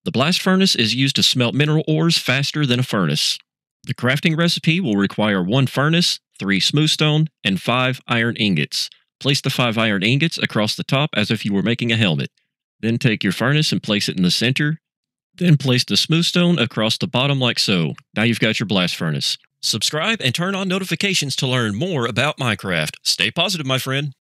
The blast furnace is used to smelt mineral ores faster than a furnace. The crafting recipe will require 1 furnace, 3 smoothstone, and 5 iron ingots. Place the 5 iron ingots across the top as if you were making a helmet. Then take your furnace and place it in the center. Then place the smoothstone across the bottom like so. Now you've got your blast furnace. Subscribe and turn on notifications to learn more about Minecraft. Stay positive, my friend.